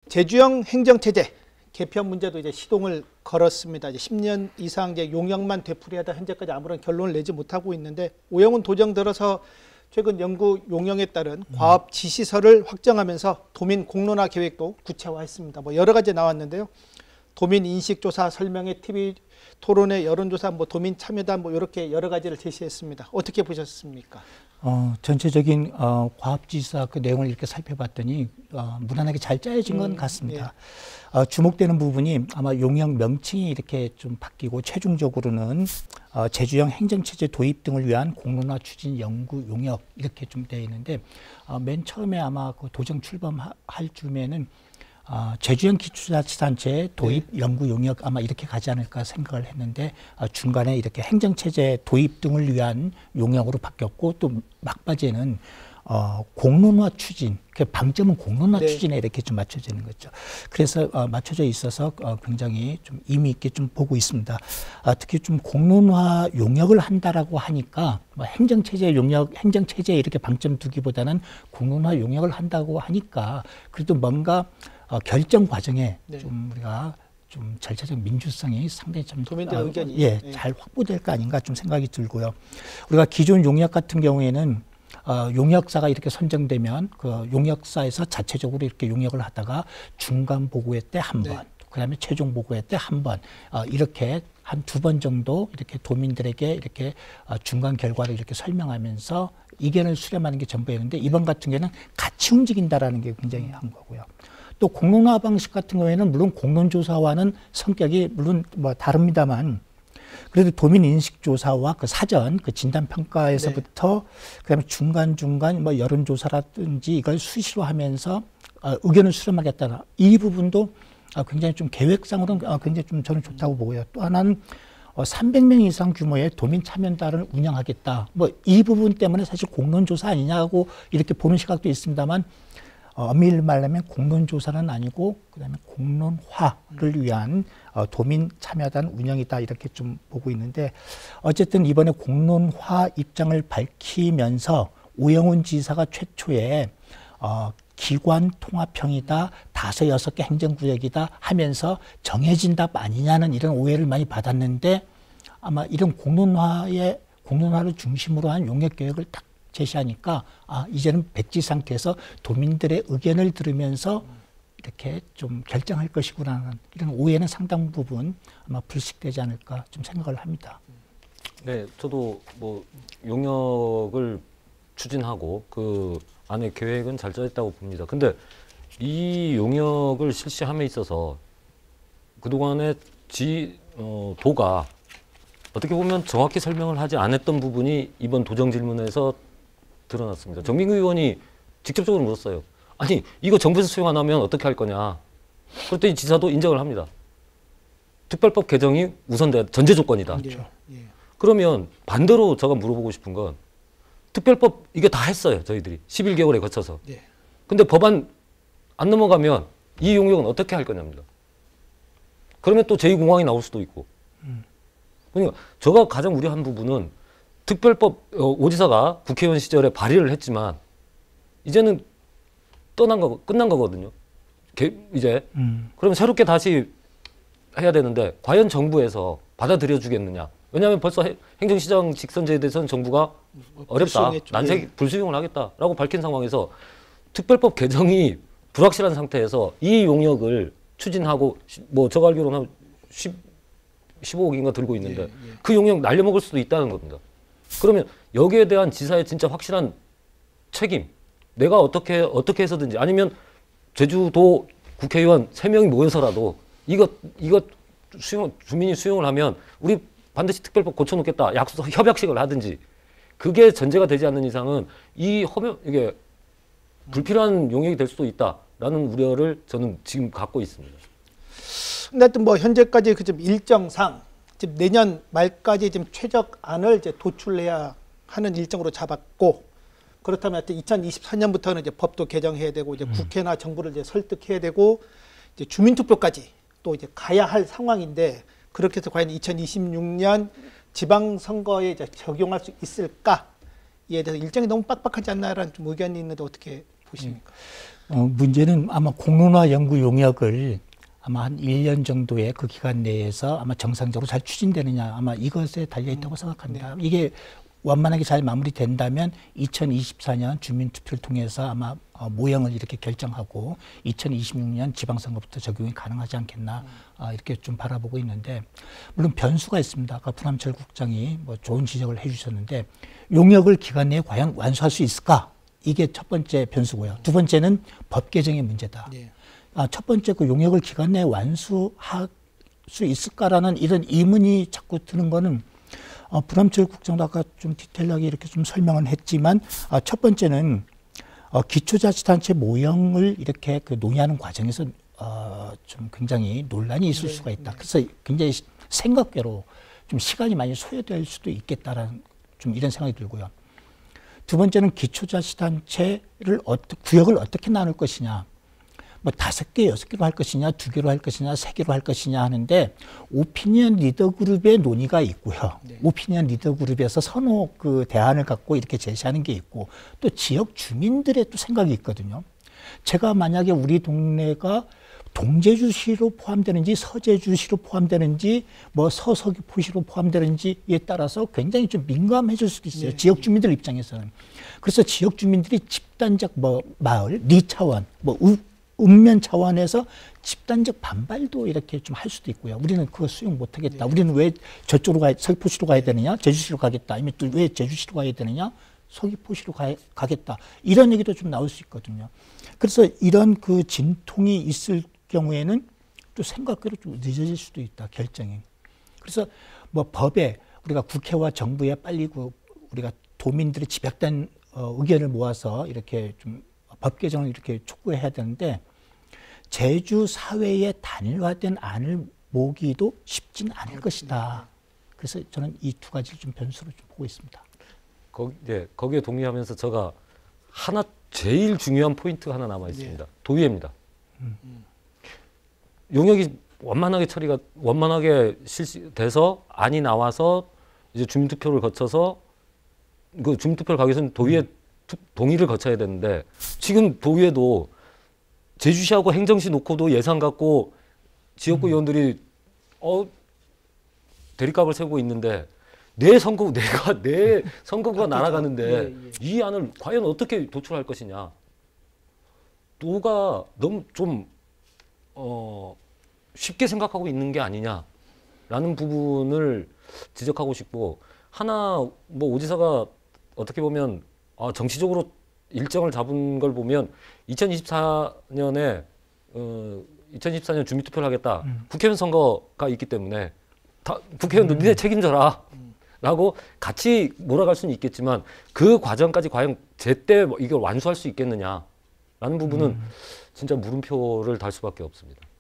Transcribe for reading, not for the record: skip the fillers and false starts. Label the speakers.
Speaker 1: 제주형 행정체제 개편 문제도 이제 시동을 걸었습니다. 이제 10년 이상 이제 용역만 되풀이하다 현재까지 아무런 결론을 내지 못하고 있는데 오영훈 도정 들어서 최근 영구 용역에 따른 과업 지시서를 확정하면서 도민 공론화 계획도 구체화했습니다. 뭐 여러 가지 나왔는데요. 도민 인식조사 설명회, TV 토론회, 여론조사, 뭐 도민 참여단 뭐 이렇게 여러 가지를 제시했습니다. 어떻게 보셨습니까?
Speaker 2: 전체적인 과업지시서 그 내용을 이렇게 살펴봤더니 무난하게 잘 짜여진 건 같습니다. 주목되는 부분이 아마 용역 명칭이 이렇게 좀 바뀌고 최종적으로는 제주형 행정체제 도입 등을 위한 공론화 추진 연구 용역 이렇게 좀 되어 있는데 맨 처음에 아마 그 도정 출범할 즈음에는 제주형 기초자치단체 도입 연구 용역 아마 이렇게 가지 않을까 생각을 했는데 중간에 이렇게 행정체제 도입 등을 위한 용역으로 바뀌었고 또 막바지에는 공론화 추진, 그 방점은 공론화 추진에 이렇게 좀 맞춰지는 거죠. 그래서 맞춰져 있어서 굉장히 좀 의미 있게 좀 보고 있습니다. 특히 좀 공론화 용역을 한다라고 하니까 뭐 행정체제 용역, 행정체제 이렇게 방점 두기보다는 공론화 용역을 한다고 하니까 그래도 뭔가 결정 과정에 좀 우리가 좀 절차적 민주성이 상당히 좀
Speaker 1: 도민들 의견이
Speaker 2: 잘 확보될 거 아닌가 좀 생각이 들고요. 우리가 기존 용역 같은 경우에는 용역사가 이렇게 선정되면 그 용역사에서 자체적으로 이렇게 용역을 하다가 중간 보고회 때 한 번, 그다음에 최종 보고회 때 한 번, 이렇게 한 2번 정도 이렇게 도민들에게 이렇게 중간 결과를 이렇게 설명하면서 의견을 수렴하는 게 전부였는데 이번 같은 경우에는 같이 움직인다라는 게 굉장히 한 거고요. 또 공론화 방식 같은 경우에는 물론 공론조사와는 성격이 물론 뭐 다릅니다만 그래도 도민 인식 조사와 그 사전 그 진단 평가에서부터 그다음에 중간 뭐 여론 조사라든지 이걸 수시로 하면서 의견을 수렴하겠다는 이 부분도 굉장히 좀 계획상으로는 굉장히 좀 저는 좋다고 보고요. 또 하나는 300명 이상 규모의 도민 참여단을 운영하겠다. 뭐 이 부분 때문에 사실 공론조사 아니냐고 이렇게 보는 시각도 있습니다만 엄밀히 말하면 공론조사는 아니고 그다음에 공론화를 위한 도민 참여단 운영이다 이렇게 좀 보고 있는데 어쨌든 이번에 공론화 입장을 밝히면서 오영훈 지사가 최초에 기관 통합형이다, 5, 6개 행정구역이다 하면서 정해진 답 아니냐는 이런 오해를 많이 받았는데 아마 이런 공론화를 중심으로 한 용역 계획을 딱 제시하니까 이제는 백지 상태에서 도민들의 의견을 들으면서 이렇게 좀 결정할 것이구나라는 이런 오해는 상당 부분 아마 불식되지 않을까 좀 생각을 합니다.
Speaker 3: 네, 저도 뭐 용역을 추진하고 그 안에 계획은 잘 짜있다고 봅니다. 근데 이 용역을 실시함에 있어서 그동안에 도가 어떻게 보면 정확히 설명을 하지 않았던 부분이 이번 도정 질문에서 드러났습니다. 정민규 의원이 직접적으로 물었어요. 아니 이거 정부에서 수용 안 하면 어떻게 할 거냐. 그랬더니 지사도 인정을 합니다. 특별법 개정이 우선돼야 전제 조건이다.
Speaker 1: 그렇죠.
Speaker 3: 그러면 반대로 제가 물어보고 싶은 건 특별법 이게 다 했어요. 저희들이 11개월에 거쳐서. 근데 법안 안 넘어가면 이 용역은 어떻게 할 거냐입니다. 그러면 또 제2공항이 나올 수도 있고. 그러니까 제가 가장 우려한 부분은 특별법 오 지사가 국회의원 시절에 발의를 했지만 이제는 끝난 거거든요. 이제 그럼 새롭게 다시 해야 되는데 과연 정부에서 받아들여 주겠느냐. 왜냐하면 벌써 행정시장 직선제에 대해서는 정부가 어렵다. 불수용을 하겠다라고 밝힌 상황에서 특별법 개정이 불확실한 상태에서 이 용역을 추진하고 뭐 제가 알기로는 15억인가 들고 있는데 그 용역 날려먹을 수도 있다는 겁니다. 그러면 여기에 대한 지사의 진짜 확실한 책임, 내가 어떻게 해서든지 아니면 제주도 국회의원 3명이 모여서라도 이거 주민이 수용을 하면 우리 반드시 특별법 고쳐놓겠다. 협약식을 하든지 그게 전제가 되지 않는 이상은 이게 불필요한 용역이 될 수도 있다라는 우려를 저는 지금 갖고 있습니다.
Speaker 1: 근데 하여튼 뭐 현재까지 그 좀 일정상 지금 내년 말까지 지금 최적안을 이제 도출해야 하는 일정으로 잡았고 그렇다면 하여튼 2024년부터는 이제 법도 개정해야 되고 이제 국회나 정부를 이제 설득해야 되고 이제 주민투표까지 또 이제 가야 할 상황인데 그렇게 해서 과연 2026년 지방선거에 이제 적용할 수 있을까? 이에 대해서 일정이 너무 빡빡하지 않나라는 좀 의견이 있는데 어떻게 보십니까?
Speaker 2: 문제는 아마 공론화 연구 용역을 아마 한 1년 정도의 그 기간 내에서 아마 정상적으로 잘 추진되느냐 아마 이것에 달려 있다고 생각합니다. 이게 완만하게 잘 마무리된다면 2024년 주민투표를 통해서 아마 모형을 이렇게 결정하고 2026년 지방선거부터 적용이 가능하지 않겠나 이렇게 좀 바라보고 있는데 물론 변수가 있습니다. 아까 분함철 국장이 뭐 좋은 지적을 해주셨는데 용역을 기간 내에 과연 완수할 수 있을까? 이게 첫 번째 변수고요. 두 번째는 법 개정의 문제다. 첫 번째 그 용역을 기간 내에 완수할 수 있을까라는 이런 의문이 자꾸 드는 거는 불암철 국장도 아까 좀 디테일하게 이렇게 좀 설명은 했지만 첫 번째는 기초자치단체 모형을 이렇게 그 논의하는 과정에서 좀 굉장히 논란이 있을 수가 있다. 그래서 굉장히 생각외로 좀 시간이 많이 소요될 수도 있겠다라는 좀 이런 생각이 들고요. 두 번째는 기초자치단체를 구역을 어떻게 나눌 것이냐. 뭐 5개, 6개로 할 것이냐, 2개로 할 것이냐, 3개로 할 것이냐 하는데 오피니언 리더 그룹의 논의가 있고요. 오피니언 리더 그룹에서 선호 그 대안을 갖고 이렇게 제시하는 게 있고 또 지역 주민들의 또 생각이 있거든요. 제가 만약에 우리 동네가 동제주시로 포함되는지 서제주시로 포함되는지 뭐 서서귀포시로 포함되는지에 따라서 굉장히 좀 민감해질 수도 있어요. 지역 주민들 입장에서는. 그래서 지역 주민들이 집단적 뭐 마을, 리차원, 뭐 읍면 차원에서 집단적 반발도 이렇게 좀 할 수도 있고요. 우리는 그거 수용 못 하겠다. 우리는 왜 저쪽으로 서귀포시로 가야 되느냐? 제주시로 가겠다. 아니면 또 왜 제주시로 가야 되느냐? 서귀포시로 가겠다. 이런 얘기도 좀 나올 수 있거든요. 그래서 이런 그 진통이 있을 경우에는 또 생각외로 좀 늦어질 수도 있다. 결정이. 그래서 뭐 법에 우리가 국회와 정부에 빨리 우리가 도민들의 집약된 의견을 모아서 이렇게 좀 법 개정을 이렇게 촉구해야 되는데 제주 사회의 단일화된 안을 모기도 쉽진 않을 것이다. 그래서 저는 이 두 가지를 좀 변수로 좀 보고 있습니다.
Speaker 3: 거기에 동의하면서 제가 하나 제일 중요한 포인트가 하나 남아 있습니다. 도의회입니다. 용역이 원만하게 실시돼서 안이 나와서 이제 주민투표를 거쳐서 그 주민투표를 가기 위해서는 도의회 동의를 거쳐야 되는데 지금 도의회도 제주시하고 행정시 놓고도 예산 갖고 지역구 의원들이 대립각을 세우고 있는데 내 선거구가 날아가는데 이 안을 과연 어떻게 도출할 것이냐. 도가 너무 좀 쉽게 생각하고 있는 게 아니냐라는 부분을 지적하고 싶고 하나 뭐 오지사가 어떻게 보면 정치적으로 일정을 잡은 걸 보면 2024년 주민투표를 하겠다. 국회의원 선거가 있기 때문에 국회의원도 니네 책임져라. 라고 같이 몰아갈 수는 있겠지만 그 과정까지 과연 제때 이걸 완수할 수 있겠느냐라는 부분은 진짜 물음표를 달 수밖에 없습니다.